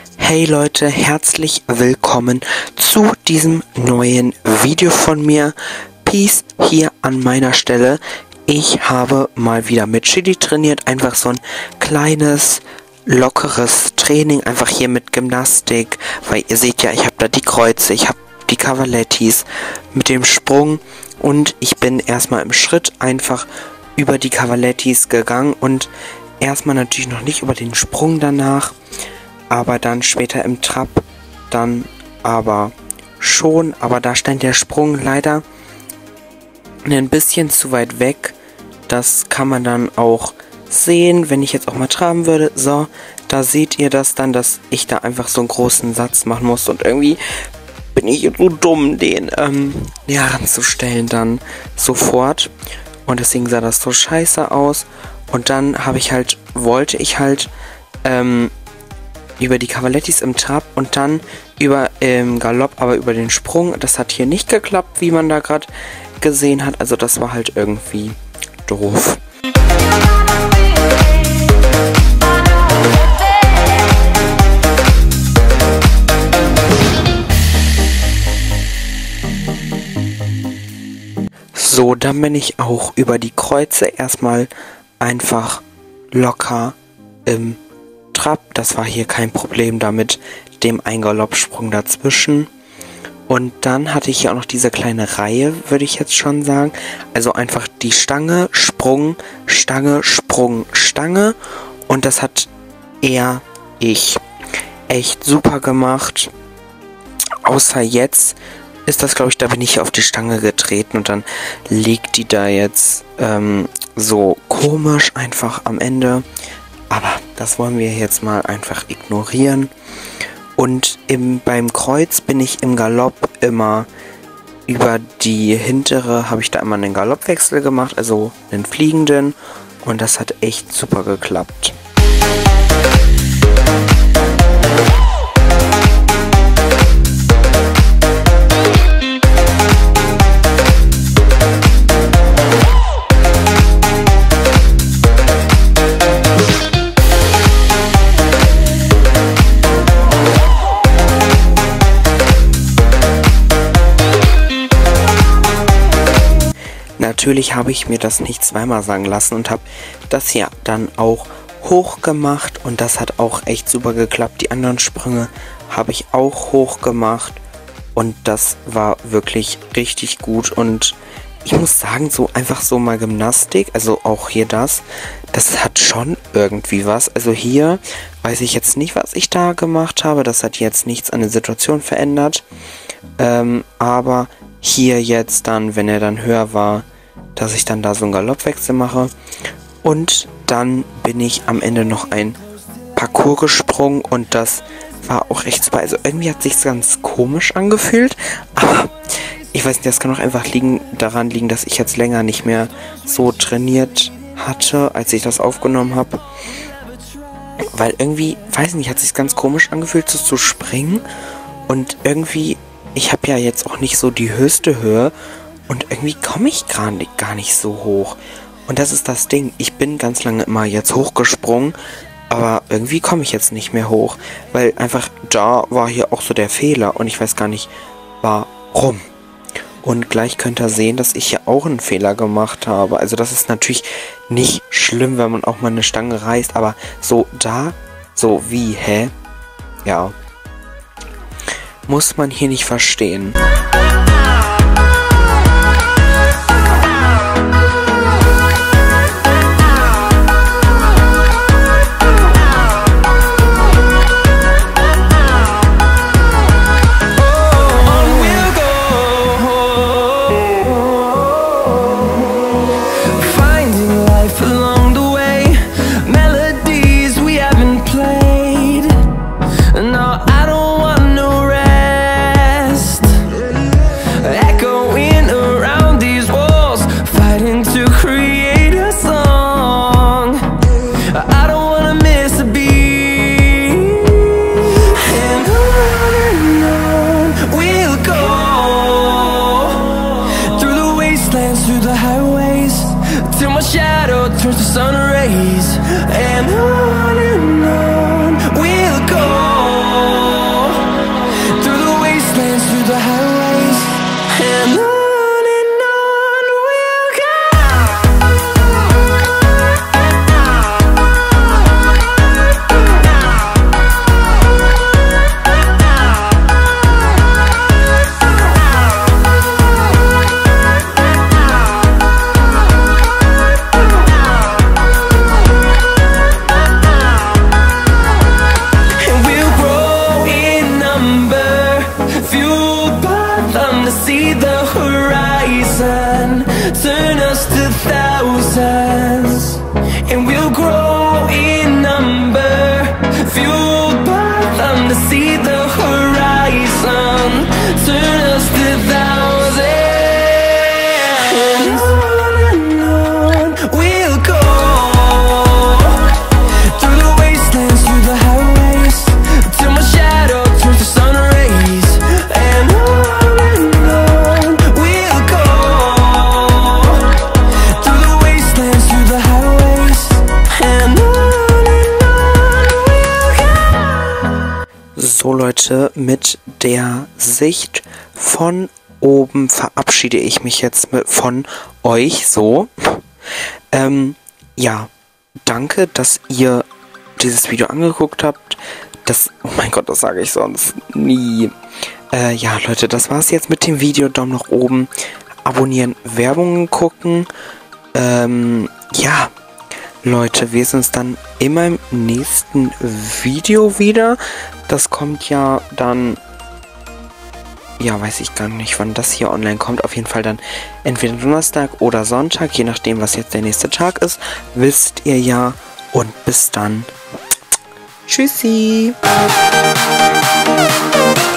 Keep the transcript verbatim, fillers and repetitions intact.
Hey Leute, herzlich willkommen zu diesem neuen Video von mir. Peace hier an meiner Stelle. Ich habe mal wieder mit Chili trainiert, einfach so ein kleines, lockeres Training, einfach hier mit Gymnastik, weil ihr seht ja, ich habe da die Kreuze, ich habe die Cavalettis mit dem Sprung und ich bin erstmal im Schritt einfach über die Cavalettis gegangen und erstmal natürlich noch nicht über den Sprung danach, aber dann später im Trab dann aber schon, aber da stand der Sprung leider ein bisschen zu weit weg. Das kann man dann auch sehen, wenn ich jetzt auch mal traben würde. So, da seht ihr das dann, dass ich da einfach so einen großen Satz machen muss und irgendwie bin ich so dumm, den ähm, ja, ranzustellen dann sofort. Und deswegen sah das so scheiße aus. Und dann habe ich halt, wollte ich halt ähm, über die Cavalettis im Trab und dann über im Galopp, aber über den Sprung. Das hat hier nicht geklappt, wie man da gerade gesehen hat. Also das war halt irgendwie doof. So, dann bin ich auch über die Kreuze erstmal einfach locker im Trab. Das war hier kein Problem damit, dem ein Galoppsprung dazwischen. Und dann hatte ich hier auch noch diese kleine Reihe, würde ich jetzt schon sagen. Also einfach die Stange, Sprung, Stange, Sprung, Stange. Und das hat eher ich echt super gemacht. Außer jetzt ist das, glaube ich, da bin ich auf die Stange getreten und dann liegt die da jetzt ähm, so komisch einfach am Ende. Aber das wollen wir jetzt mal einfach ignorieren. Und im, beim Kreuz bin ich im Galopp immer über die hintere, habe ich da immer einen Galoppwechsel gemacht, also einen fliegenden. Und das hat echt super geklappt. Natürlich habe ich mir das nicht zweimal sagen lassen und habe das hier dann auch hoch gemacht und das hat auch echt super geklappt. Die anderen Sprünge habe ich auch hoch gemacht und das war wirklich richtig gut und ich muss sagen, so einfach so mal Gymnastik, also auch hier das, das hat schon irgendwie was. Also hier weiß ich jetzt nicht, was ich da gemacht habe, das hat jetzt nichts an der Situation verändert, ähm, aber hier jetzt dann, wenn er dann höher war, dass ich dann da so einen Galoppwechsel mache. Und dann bin ich am Ende noch ein Parcours gesprungen und das war auch echt super. Also irgendwie hat sich ganz komisch angefühlt, aber ich weiß nicht, das kann auch einfach liegen, daran liegen, dass ich jetzt länger nicht mehr so trainiert hatte, als ich das aufgenommen habe. Weil irgendwie, weiß nicht, hat sich ganz komisch angefühlt, so zu springen und irgendwie, ich habe ja jetzt auch nicht so die höchste Höhe. Und irgendwie komme ich gar nicht, gar nicht so hoch. Und das ist das Ding. Ich bin ganz lange immer jetzt hochgesprungen. Aber irgendwie komme ich jetzt nicht mehr hoch. Weil einfach da war hier auch so der Fehler. Und ich weiß gar nicht, warum. Und gleich könnt ihr sehen, dass ich hier auch einen Fehler gemacht habe. Also das ist natürlich nicht schlimm, wenn man auch mal eine Stange reißt. Aber so da, so wie, hä? Ja. Muss man hier nicht verstehen. So Leute, mit der Sicht von oben verabschiede ich mich jetzt mit, von euch so. Ähm, ja, danke, dass ihr dieses Video angeguckt habt. Das, oh mein Gott, das sage ich sonst nie. Äh, ja, Leute, das war's jetzt mit dem Video. Daumen nach oben, abonnieren, Werbungen gucken. Ähm, ja, Leute, wir sehen uns dann immer im nächsten Video wieder. Das kommt ja dann, ja, weiß ich gar nicht, wann das hier online kommt. Auf jeden Fall dann entweder Donnerstag oder Sonntag, je nachdem, was jetzt der nächste Tag ist. Wisst ihr ja. Und bis dann. Tschüssi.